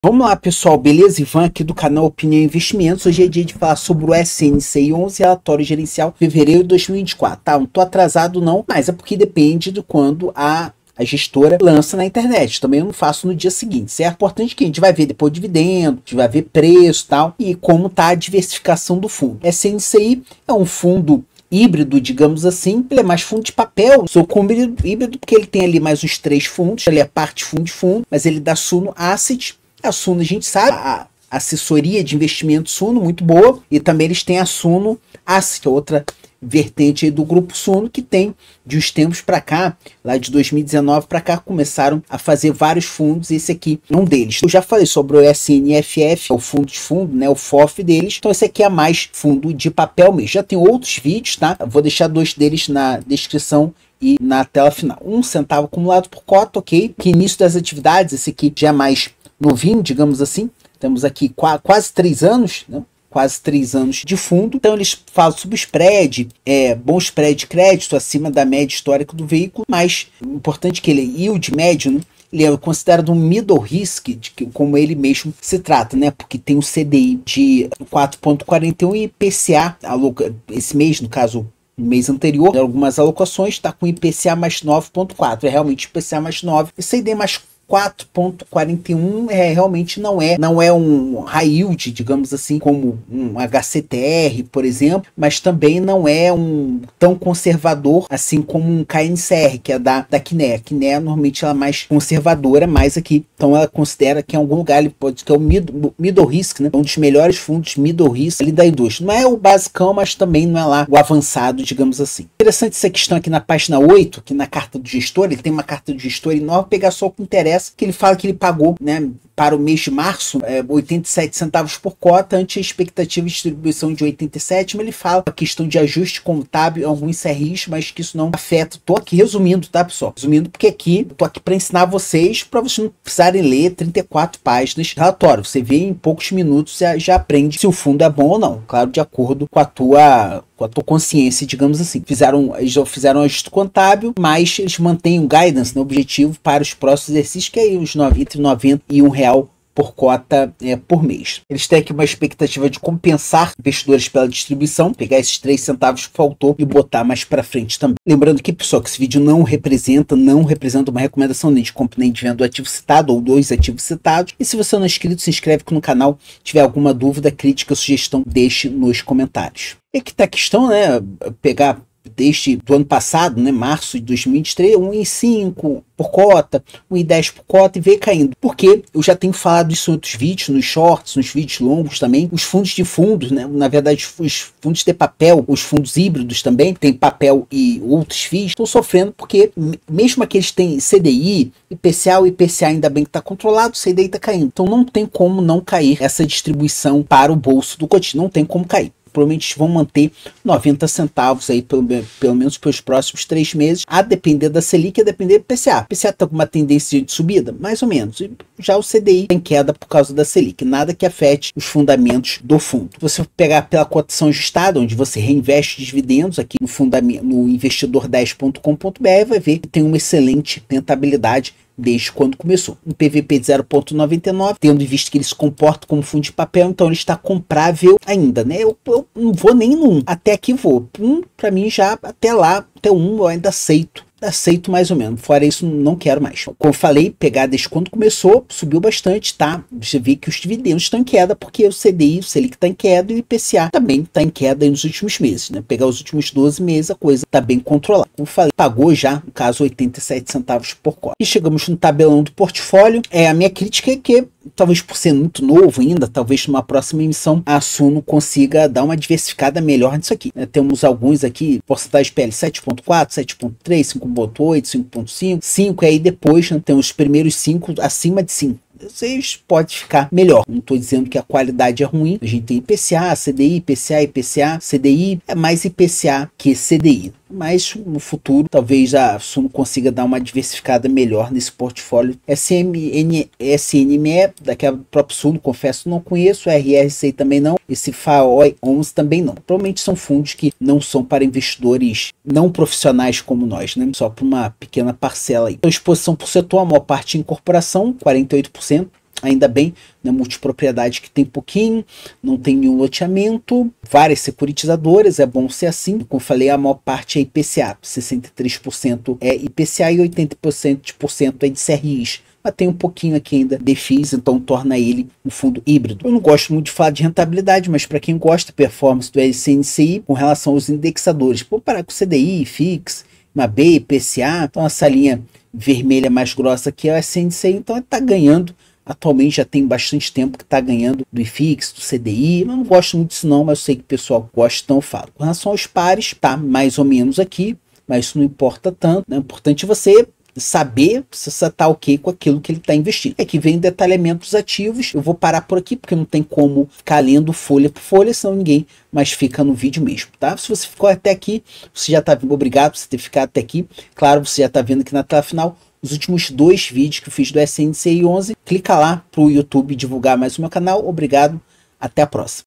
Vamos lá, pessoal, beleza? Ivan aqui do canal Opinião Investimentos. Hoje é dia de falar sobre o SNCI 11, relatório gerencial fevereiro de 2024, tá? Não tô atrasado não, mas é porque depende de quando a gestora lança na internet. Também eu não faço no dia seguinte, certo? Importante que a gente vai ver depois dividendo, a gente vai ver preço e tal, e como tá a diversificação do fundo. SNCI é um fundo híbrido, digamos assim. Ele é mais fundo de papel. Sou como híbrido porque ele tem ali mais uns 3 fundos. Ele é parte fundo de fundo, mas ele dá Suno Asset. A Suno, a gente sabe, a assessoria de investimento Suno, muito boa. E também eles têm a Suno Asset, outra vertente aí do grupo Suno, que tem, de uns tempos para cá, lá de 2019 para cá, começaram a fazer vários fundos. Esse aqui é um deles. Eu já falei sobre o SNFF, o fundo de fundo, né, o FOF deles. Então esse aqui é mais fundo de papel mesmo. Já tem outros vídeos, tá? Eu vou deixar 2 deles na descrição e na tela final. 1 centavo acumulado por cota, ok? Que início das atividades, esse aqui já é mais novinho, digamos assim. Temos aqui quase 3 anos, né? Quase 3 anos de fundo. Então eles falam sobre o spread, bom spread de crédito acima da média histórica do veículo, mas importante que ele é yield médio, né? Ele é considerado um middle risk, como ele mesmo se trata, né? Porque tem o CDI de 4,41 e IPCA, esse mês, no caso, no mês anterior, algumas alocações, está com IPCA mais 9,4. É realmente IPCA mais 9. E CDI mais 4,41 realmente não é um high yield, digamos assim, como um HCTR, por exemplo, mas também não é um tão conservador assim como um KNCR, que é da Kinea. A Kinea normalmente ela é mais conservadora, mais aqui, então ela considera que em algum lugar ele pode, que é o middle risk, né? Um dos melhores fundos middle risk ali da indústria. Não é o basicão, mas também não é lá o avançado, digamos assim. Interessante essa questão aqui na página 8, aqui na carta do gestor. Ele tem uma carta do gestor enorme. Vou pegar só o que interessa, que ele fala que ele pagou, né, para o mês de março, 87 centavos por cota, ante a expectativa de distribuição de 87, mas ele fala a questão de ajuste contábil em alguns CRIs, mas que isso não afeta. Tô aqui resumindo, tá, pessoal? Resumindo, porque aqui, eu tô aqui para ensinar vocês, para vocês não precisarem ler 34 páginas de relatório. Você vê em poucos minutos, já aprende se o fundo é bom ou não, claro, de acordo com a tua consciência, digamos assim. Eles já fizeram um ajuste contábil, mas eles mantêm um guidance, né, objetivo para os próximos exercícios, que é entre 90 e R$1 por cota por mês. Eles têm aqui uma expectativa de compensar investidores pela distribuição, pegar esses 3 centavos que faltou e botar mais para frente também. Lembrando que, pessoal, que esse vídeo não representa uma recomendação nem de compra nem de venda do ativo citado ou 2 ativos citados. E se você não é inscrito, se inscreve aqui no canal. Se tiver alguma dúvida, crítica, sugestão, deixe nos comentários. E aqui tá a questão, né? Pegar desde do ano passado, né, março de 2023, 1,5 por cota, 1,10 por cota e veio caindo. Porque eu já tenho falado isso em outros vídeos, nos shorts, nos vídeos longos também. Os fundos de fundos, né, na verdade os fundos de papel, os fundos híbridos também, tem papel e outros FIIs, estão sofrendo porque mesmo aqueles que têm CDI, IPCA, o IPCA ainda bem que está controlado, o CDI está caindo. Então não tem como não cair essa distribuição para o bolso do cotista, não tem como cair. Provavelmente vão manter 90 centavos aí pelo menos pelos próximos 3 meses, a depender da Selic, a depender do IPCA. O IPCA está com uma tendência de subida, mais ou menos. E já o CDI tem queda por causa da Selic, nada que afete os fundamentos do fundo. Se você pegar pela cotação ajustada, onde você reinveste dividendos aqui no investidor10.com.br, vai ver que tem uma excelente rentabilidade desde quando começou. Um PVP de 0,99, tendo visto que ele se comporta como fundo de papel, então ele está comprável ainda, né? Eu não vou nem no 1, até aqui vou. Para mim já até lá, até 1 eu ainda aceito mais ou menos, fora isso não quero mais. Como eu falei, pegar desde quando começou, subiu bastante, tá? Você vê que os dividendos estão em queda, porque o CDI, o Selic está em queda e o IPCA também está em queda aí nos últimos meses, né? Pegar os últimos 12 meses, a coisa está bem controlada. Como eu falei, pagou já, no caso, 87 centavos por cota. E chegamos no tabelão do portfólio. A minha crítica é que, talvez por ser muito novo ainda, talvez numa próxima emissão, a Suno consiga dar uma diversificada melhor nisso aqui. Temos alguns aqui, porcentagem PL 7,4, 7,3, 5,8, 5,5, 5, e aí depois, né, tem os primeiros 5 acima de 5. Vocês podem ficar melhor. Não estou dizendo que a qualidade é ruim. A gente tem IPCA, CDI, IPCA, IPCA, CDI. É mais IPCA que CDI. Mas no futuro, talvez a Suno consiga dar uma diversificada melhor nesse portfólio. SNME, daquela própria Suno, confesso, não conheço. RRCI também não. Esse FAOI 11 também não. Provavelmente são fundos que não são para investidores não profissionais como nós, né? Só para uma pequena parcela aí. Então, exposição por setor, a maior parte em corporação, 48%. ainda bem, né? Multipropriedade que tem pouquinho, não tem nenhum loteamento, várias securitizadoras, é bom ser assim. Como eu falei, a maior parte é IPCA, 63% é IPCA e 80% é de CRIs. Mas tem um pouquinho aqui ainda de FIIs, então torna ele um fundo híbrido. Eu não gosto muito de falar de rentabilidade, mas para quem gosta, performance do SNCI com relação aos indexadores, vou parar com CDI, FIX, MAB, IPCA, então essa linha vermelha mais grossa aqui é o SNCI, então ele está ganhando. Atualmente já tem bastante tempo que está ganhando do IFIX, do CDI. Eu não gosto muito disso não, mas eu sei que o pessoal gosta, então eu falo. Com relação aos pares, tá mais ou menos aqui, mas isso não importa tanto, né? É importante você saber se você está ok com aquilo que ele está investindo. Aqui vem detalhamentos ativos. Eu vou parar por aqui porque não tem como ficar lendo folha por folha, senão ninguém mais fica no vídeo mesmo, tá? Se você ficou até aqui, você já está vendo, obrigado por você ter ficado até aqui. Claro, você já está vendo aqui na tela final os últimos 2 vídeos que eu fiz do SNCI 11. Clica lá para o YouTube divulgar mais o meu canal. Obrigado, até a próxima.